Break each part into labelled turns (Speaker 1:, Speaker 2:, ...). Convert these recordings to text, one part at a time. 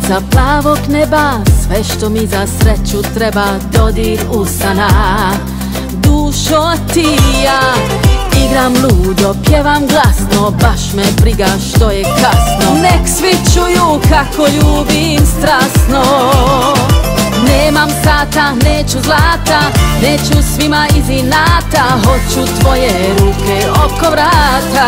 Speaker 1: Boca plavog neba, sve što mi za sreću treba, dodir usana. Dušo ti ja igram ludo, pjevam glasno, baš me briga što je kasno. Nek svi čuju kako ljubim strasno. Nemam sata, neću zlata, neću svima iz inata, hoću tvoje ruke oko vrata.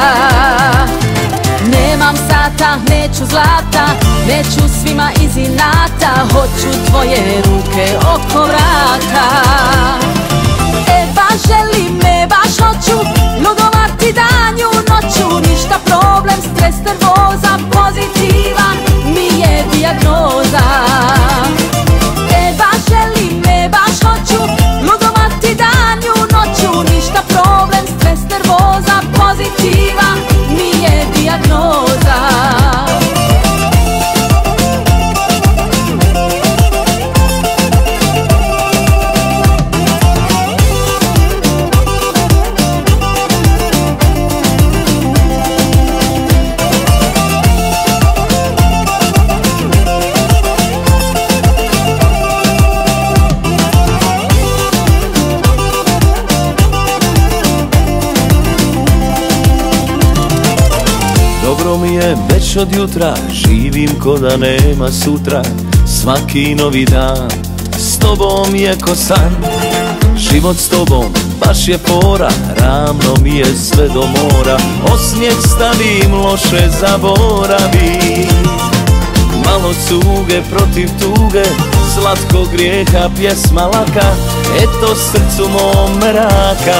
Speaker 1: Nemam sata, neću zlata, neću svima iz inata, hoću tvoje ruke oko vrata. E baš želim me, baš hoću ludovati danju noću, ništa problem, stres, nervoza, pozitiva mi je dijagnoza. E baš želim me, baš hoću ludovati danju noću, ništa problem, stres, nervoza, pozitiva mi je dijagnoza.
Speaker 2: Dobro mi je već od jutra, živim ko da nema sutra. Svaki novi dan s tobom je ko san. Život s tobom baš je fora, ravno mi je sve do mora. Osmijeh stavim, loše zaboravim. Malo cuge protiv tuge, slatkog grijeha pjesma laka, eto srcu mom raka.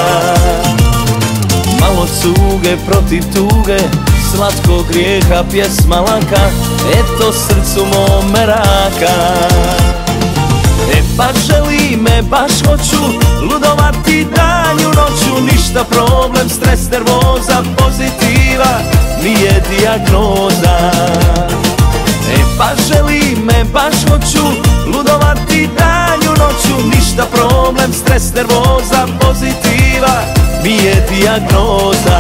Speaker 2: Malo cuge protiv tuge, slatkog grijeha pjesma laka, eto srcu mom raka. E pa želi me, baš hoću ludovati danju noću, ništa problem, stres, nervoza, pozitiva mi je dijagnoza. E pa želi me, baš hoću ludovati danju noću, ništa problem, stres, nervoza, pozitiva mi je dijagnoza.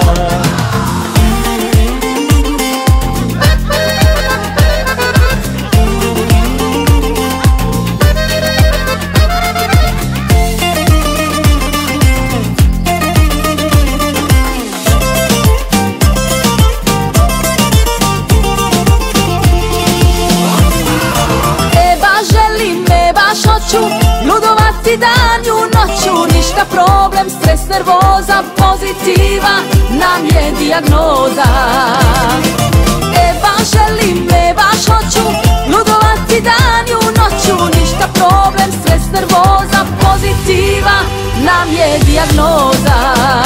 Speaker 1: Ludovati danju noću, ništa problem, stres, nervoza, pozitiva nam je dijagnoza. E baš želim me, baš hoću ludovati danju noću, ništa problem, stres, nervoza, pozitiva nam je dijagnoza.